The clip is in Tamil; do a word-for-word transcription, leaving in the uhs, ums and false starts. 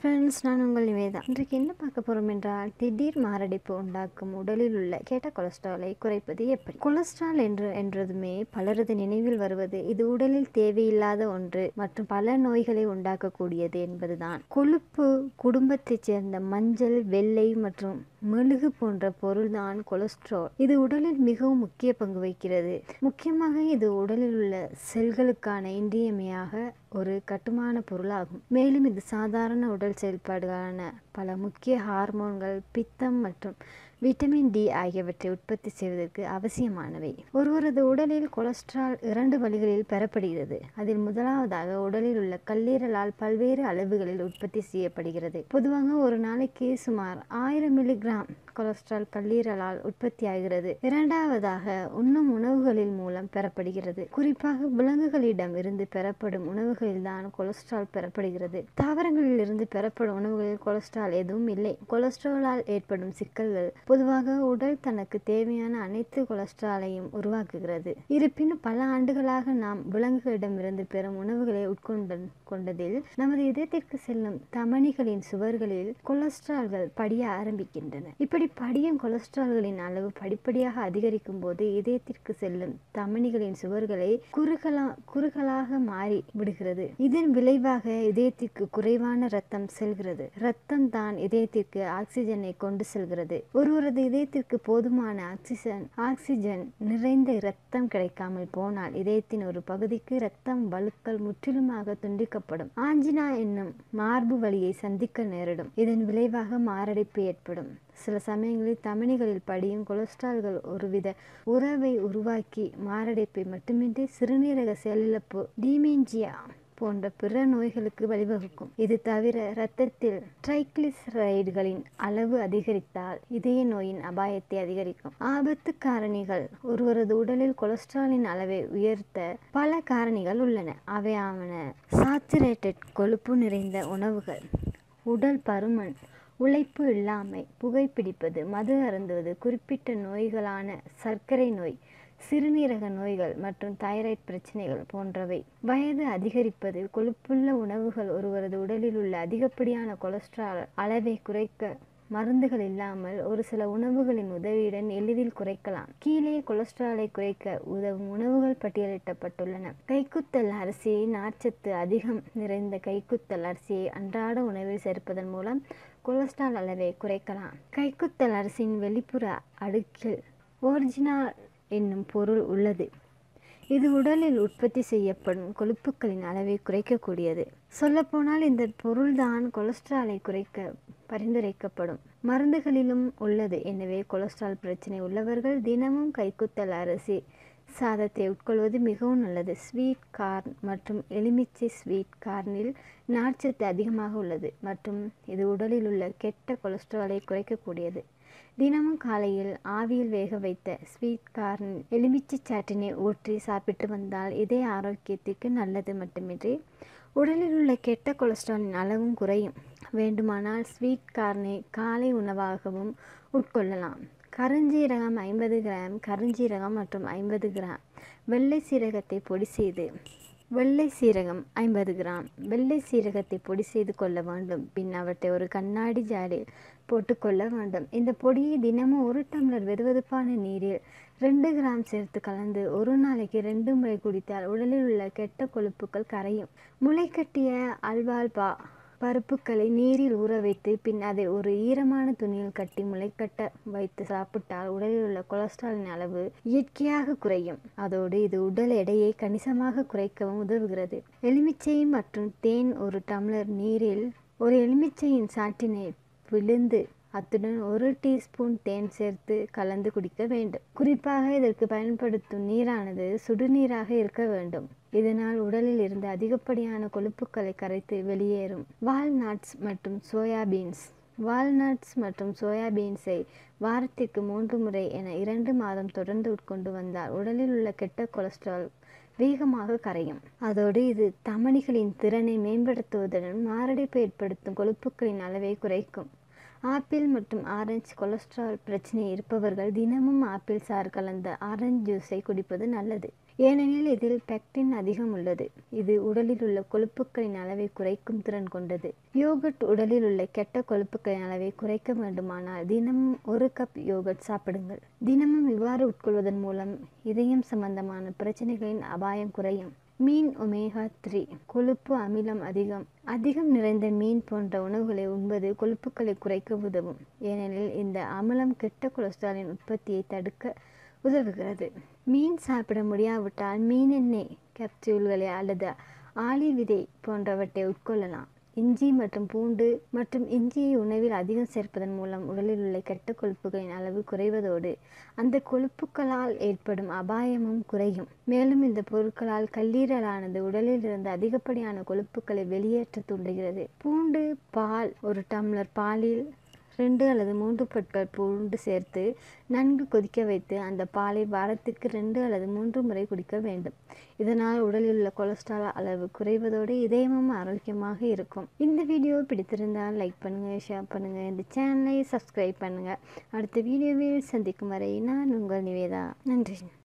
ஃப்ரெண்ட்ஸ், நான் உங்கள் நிவேதா. இன்றைக்கு என்ன பார்க்க போகிறோம் என்றால், திடீர் மாரடைப்பு உண்டாக்கும் உடலில் உள்ள கெட்ட கொலஸ்ட்ராலை குறைப்பது எப்படி. கொலஸ்ட்ரால் என்று என்றதுமே பலரது நினைவில் வருவது இது உடலில் தேவையில்லாத ஒன்று மற்றும் பல நோய்களை உண்டாக்கக்கூடியது என்பதுதான். கொழுப்பு குடும்பத்தைச் சேர்ந்த மஞ்சள், வெள்ளை மற்றும் மெழுகு போன்ற பொருள்தான் கொலஸ்ட்ரால். இது உடலில் மிகவும் முக்கிய பங்கு வகிக்கிறது. முக்கியமாக இது உடலில் உள்ள செல்களுக்கான இன்றியமையாக ஒரு கட்டுமான பொருளாகும். மேலும் இது சாதாரண உடல் செயல்பாடுகளான பல முக்கிய ஹார்மோன்கள், பித்தம் மற்றும் விட்டமின் டி ஆகியவற்றை உற்பத்தி செய்வதற்கு அவசியமானவை. ஒருவரது உடலில் கொலஸ்ட்ரால் இரண்டு வழிகளில் பெறப்படுகிறது. அதில் முதலாவதாக உடலில் உள்ள கல்லீரலால் பல்வேறு அளவுகளில் உற்பத்தி செய்யப்படுகிறது. பொதுவாக ஒரு நாளைக்கு சுமார் ஆயிரம் மில்லிகிராம் கொலஸ்ட்ரால் கல்லீரலால் உற்பத்தி ஆகிறது. இரண்டாவதாக உண்ணும் உணவுகளில் மூலம் பெறப்படுகிறது. குறிப்பாக விலங்குகளிடம் இருந்து பெறப்படும் உணவுகளில் தான் கொலஸ்ட்ரால் பெறப்படுகிறது. தாவரங்களில் இருந்து பெறப்படும் உணவுகளில் கொலஸ்ட்ரால் எதுவும் இல்லை. கொலஸ்ட்ராலால் ஏற்படும் சிக்கல்கள். பொதுவாக உடல் தனக்கு தேவையான அனைத்து கொலஸ்ட்ராலையும் உருவாக்குகிறது. இருப்பினும் பல ஆண்டுகளாக நாம் விலங்குகளிடமிருந்து பெறும் உணவுகளை உட்கொண்ட கொண்டதில் நமது இதயத்திற்கு செல்லும் தமனிகளின் சுவர்களில் கொலஸ்ட்ரால்கள் படிய ஆரம்பிக்கின்றன. இப்படி படியும் கொலஸ்ட்ரால்களின் அளவு படிப்படியாக அதிகரிக்கும் போது இதயத்திற்கு செல்லும் தமனிகளின் சுவர்களை குறுகலா குறுகலாக மாறி விடுகிறது. இதன் விளைவாக இதயத்திற்கு குறைவான இரத்தம் செல்கிறது. இரத்தம் தான் இதயத்திற்கு ஆக்சிஜனை கொண்டு செல்கிறது. ஒருவரது இதயத்திற்கு போதுமான ஆக்சிஜன் ஆக்சிஜன் நிறைந்த இரத்தம் கிடைக்காமல் போனால் இதயத்தின் ஒரு பகுதிக்கு இரத்தம் வழுக்கல் முற்றிலுமாக துண்டிக்கப்படும். ஆஞ்சினா என்னும் மார்பு வலியை சந்திக்க நேரிடும். இதன் விளைவாக மாரடைப்பு ஏற்படும். சில சமயங்களில் தமனிகளில் படியும் கொலஸ்ட்ரால்கள் ஒருவித உறவை உருவாக்கி மாரடைப்பை மட்டுமின்றி சிறுநீரக செயலிழப்பு, டீமென்ஷியா போன்ற பிற நோய்களுக்கு வழிவகுக்கும். இது தவிர இரத்தத்தில் ட்ரைக்ளிசரைடுகளின் அளவு அதிகரித்தால் இதய நோயின் அபாயத்தை அதிகரிக்கும். ஆபத்து காரணிகள். ஒருவரது உடலில் கொலஸ்ட்ராலின் அளவை உயர்த்த பல காரணிகள் உள்ளன. அவையாவன: சாச்சுரேட்டட் கொழுப்பு நிறைந்த உணவுகள், உடல் பருமன், உழைப்பு இல்லாமை, புகைப்பிடிப்பது, மது அருந்துவது, குறிப்பிட்ட நோய்களான சர்க்கரை நோய், சிறுநீரக நோய்கள் மற்றும் தைராய்டு பிரச்சனைகள் போன்றவை. வயது அதிகரிப்பது. கொழுப்புள்ள உணவுகள் ஒருவரது உடலில் உள்ள அதிகப்படியான கொலஸ்ட்ரால் அளவை குறைக்க மருந்துகள் இல்லாமல் ஒரு சில உணவுகளின் உதவியுடன் எளிதில் குறைக்கலாம். கீழே கொலஸ்ட்ராலை குறைக்க உதவும் உணவுகள் பட்டியலிடப்பட்டுள்ளன. கைக்குத்தல் அரிசி. நார்ச்சத்து அதிகம் நிறைந்த கைக்குத்தல் அரிசியை அன்றாட உணவில் சேர்ப்பதன் மூலம் கொலஸ்ட்ரால் அளவை குறைக்கலாம். கைக்குத்தல் அரிசியின் வெளிப்புற அடுக்கில் ஒரிஜினால் என்னும் பொருள் உள்ளது. இது உடலில் உற்பத்தி செய்யப்படும் கொழுப்புகளின் அளவை குறைக்கக்கூடியது. சொல்லப்போனால் இந்த பொருள்தான் கொலஸ்ட்ராலை குறைக்க பரிந்துரைக்கப்படும் மருந்துகளிலும் உள்ளது. எனவே கொலஸ்ட்ரால் பிரச்சனை உள்ளவர்கள் தினமும் கைக்குத்தல் அரிசி சாதத்தை உட்கொள்வது மிகவும் நல்லது. ஸ்வீட் கார்ன் மற்றும் எலுமிச்சை. ஸ்வீட் கார்னில் நார்ச்சத்து அதிகமாக உள்ளது மற்றும் இது உடலில் உள்ள கெட்ட கொலஸ்ட்ராலை குறைக்கக்கூடியது. தினமும் காலையில் ஆவியில் வேக வைத்த ஸ்வீட் கார்ன் எலுமிச்சை சாற்றினை ஊற்றி சாப்பிட்டு வந்தால் இதய ஆரோக்கியத்திற்கு நல்லது மட்டுமின்றி உடலில் உள்ள கெட்ட கொலஸ்ட்ராலின் அளவும் குறையும். வேண்டுமானால் ஸ்வீட் கார்னை காலை உணவாகவும் உட்கொள்ளலாம். கருஞ்சீரகம் ஐம்பது கிராம் கருஞ்சீரகம் மற்றும் ஐம்பது கிராம் வெள்ளை சீரகத்தை பொடி செய்து வெள்ளை சீரகம் ஐம்பது கிராம் வெள்ளை சீரகத்தை பொடி செய்து கொள்ள வேண்டும். பின் அவற்றை ஒரு கண்ணாடி ஜாடில் போட்டுக்கொள்ள வேண்டும். இந்த பொடியை தினமும் ஒரு டம்ளர் வெதுவெதுப்பான நீரில் ரெண்டு கிராம் சேர்த்து கலந்து ஒரு நாளைக்கு ரெண்டு முறை குடித்தால் உடலில் உள்ள கெட்ட கொழுப்புகள் கரையும். முளைக்கட்டிய அல்வால்பா பருப்புகளை நீரில் ஊற வைத்து பின் அதை ஒரு ஈரமான துணியில் கட்டி முளைக்கட்ட வைத்து சாப்பிட்டால் உடலில் உள்ள கொலஸ்ட்ராலின் அளவு இயற்கையாக குறையும். அதோடு இது உடல் எடையை கணிசமாக குறைக்கவும் உதவுகிறது. எலுமிச்சை மற்றும் தேன். ஒரு டம்ளர் நீரில் ஒரு எலுமிச்சையின் சாற்றினை பிழிந்து அத்துடன் ஒரு டீஸ்பூன் தேன் சேர்த்து கலந்து குடிக்க வேண்டும். குறிப்பாக இதற்கு பயன்படுத்தும் நீரானது சுடுநீராக இருக்க வேண்டும். இதனால் உடலில் இருந்து அதிகப்படியான கொழுப்புகளை கரைத்து வெளியேறும். வால்நட்ஸ் மற்றும் சோயாபீன்ஸ். வால்நட்ஸ் மற்றும் சோயாபீன்ஸை வாரத்திற்கு மூன்று முறை என இரண்டு மாதம் தொடர்ந்து உட்கொண்டு வந்தால் உடலில் உள்ள கெட்ட கொலஸ்ட்ரால் வேகமாக கரையும். அதோடு இது தமனிகளின் திறனை மேம்படுத்துவதுடன் மாரடைப்பு ஏற்படுத்தும் கொழுப்புகளின் அளவை குறைக்கும். ஆப்பிள் மற்றும் ஆரஞ்சு. கொலஸ்ட்ரால் பிரச்சனை இருப்பவர்கள் தினமும் ஆப்பிள் சாறு கலந்த ஆரஞ்சு ஜூஸை குடிப்பது நல்லது. ஏனெனில் இதில் பெக்டின் அதிகம் உள்ளது. இது உடலில் உள்ள கொழுப்புக்களின் அளவை குறைக்கும் திறன் கொண்டது. யோகர்ட் உடலில் உள்ள கெட்ட கொழுப்புக்களின் அளவை குறைக்க வேண்டுமானால் தினமும் ஒரு கப் யோகர்ட் சாப்பிடுங்கள். தினமும் இவ்வாறு உட்கொள்வதன் மூலம் இதயம் சம்பந்தமான பிரச்சனைகளின் அபாயம் குறையும். மீன் ஒமேகா த்ரீ கொழுப்பு அமிலம் அதிகம் அதிகம் நிறைந்த மீன் போன்ற உணவுகளை உண்பது கொழுப்புக்களை குறைக்க உதவும். ஏனெனில் இந்த அமிலம் கெட்ட கொலஸ்ட்ராலின் உற்பத்தியை தடுக்க உதவுகிறது. மீன் சாப்பிட முடியாவிட்டால் மீன் எண்ணெய் கேப்சூல்களை அல்லது ஆளி விதை போன்றவற்றை உட்கொள்ளலாம். இஞ்சி மற்றும் பூண்டு மற்றும் இஞ்சியை உணவில் அதிகம் சேர்ப்பதன் மூலம் உடலில் உள்ள கெட்ட கொழுப்புகளின் அளவு குறைவதோடு அந்த கொழுப்புக்களால் ஏற்படும் அபாயமும் குறையும். மேலும் இந்த பொருட்களால் கல்லீரலானது உடலில் இருந்து அதிகப்படியான கொழுப்புக்களை வெளியேற்ற தூண்டுகிறது. பூண்டு பால் ஒரு டம்ளர் பாலில் ரெண்டு அல்லது மூன்று பொருட்கள் பூண்டு சேர்த்து நன்கு கொதிக்க வைத்து அந்த பாலை வாரத்துக்கு ரெண்டு அல்லது மூன்று முறை குடிக்க வேண்டும். இதனால் உடலில் உள்ள கொலஸ்ட்ரால் அளவு குறைவதோடு இதயமும் ஆரோக்கியமாக இருக்கும். இந்த வீடியோ பிடித்திருந்தால் லைக் பண்ணுங்க, ஷேர் பண்ணுங்க, இந்த சேனலை சப்ஸ்கிரைப் பண்ணுங்க. அடுத்த வீடியோவில் சந்திக்கும் வரை நான் உங்கள் நிவேதா. நன்றி.